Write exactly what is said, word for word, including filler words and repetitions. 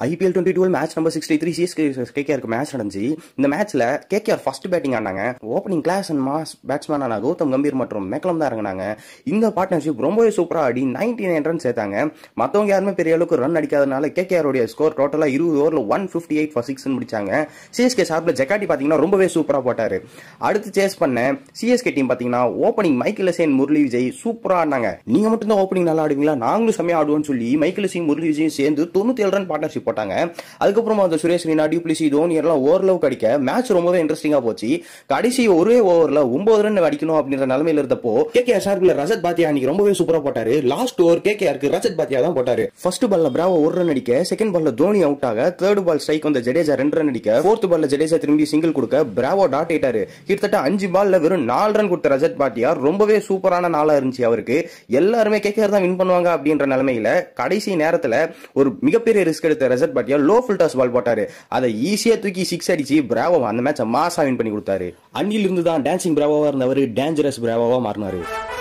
IPL twenty twelve match number sixty three CSK கேகேஆருக்கு match நடந்துச்சு. இந்த மேட்ச்ல கேகேஆர் ஃபர்ஸ்ட் பேட்டிங் ஆனாங்க. Opening class and mass batsman ஆன கௌதம் கம்பீர் மற்றும் மெக்கலம் தான் இறங்கினாங்க. இந்த பார்ட்னர்ஷிப் ரொம்பவே சூப்பரா ஆடி நைன்டி நைன் ரன் சேர்த்தாங்க. மற்றவங்க யாருமே பெரிய அளவுக்கு ரன் அடிக்காதனால கேகேஆர் உடைய ஸ்கோர் டோட்டலா இருபது ஓவர்ல one fifty eight for six முடிச்சாங்க. சிஎஸ்கே சார்பில் ஜக்காட்டி பாத்தீங்கன்னா ரொம்பவே சூப்பரா போட்டாரு. அடுத்து சேஸ் பண்ண சிஎஸ்கே டீம் பாத்தீங்கன்னா opening Michael Hussey, Murali Vijay சூப்பரா ஆனாங்க. நீங்க மட்டும் தான் ஓப்பனிங் நல்லா ஆடுவீங்களா, நாங்களும் செம்மையா ஆடுவோம்னு சொல்லி மைக்கேல் ஹசன், முரளி விஜய் சேர்ந்து தொண்ணூத்தி ஏழு ரன் பார்ட்னர்ஷிப் போட்டாங்க. அதுக்கப்புறமா அந்த சுரேஷ் ரெய்னா, டியூப்ளிசி, தோனி எல்லாம் ஓரளவுக்கு அடிக்க மேட்ச் ரொம்பவே இன்ட்ரெஸ்டிங்கா போச்சு. கடைசி ஒரே ஓவர்ல ஒன்பது ரன் அடிக்கணும் அப்படின்ற நிலைமையில இருந்தப்போ கேகேஆர் சார்பில் ரஜத் பாத்தியா அன்னைக்கு ரொம்பவே சூப்பரா போட்டாரு. லாஸ்ட் ஓவர் கேகேஆருக்கு ரஜத் பாத்தியா தான் போட்டாரு. ஃபர்ஸ்ட் பால்ல பிராவோ ஒரு ரன் அடிக்க, செகண்ட் பால்ல தோனி அவுட் ஆக, தேர்ட் பால் ஸ்ட்ரைக் வந்த ஜடேஜா ரெண்டு ரன் அடிக்க, ஃபோர்த் பால்ல ஜடேஜா திரும்பி சிங்கிள் கொடுக்க பிராவோ டாட் ஆயிட்டாரு. கிட்டத்தட்ட அஞ்சு பால்ல வெறும் நாலு ரன் கொடுத்த ரஜத் பாத்தியா ரொம்பவே சூப்பரான நாளா இருந்துச்சு அவருக்கு. எல்லாருமே கேகேஆர் தான் வின் பண்ணுவாங்க அப்படின்ற நிலைமையில கடைசி நேரத்துல ஒரு மிகப்பெரிய ரிஸ்க் எடுத்த Rajat Bhatia low full toss ball போட்டாரு. அதை ஈஸியா தூக்கி சிக்ஸ் அடிச்சு பிராவோ அந்த மேட்சை மாசா வின் பண்ணி கொடுத்தாரு. அன்னிலிருந்து தான் டான்சிங் பிராவோவா இருந்தவர் டேஞ்சரஸ் பிராவோவா மாறினாரு.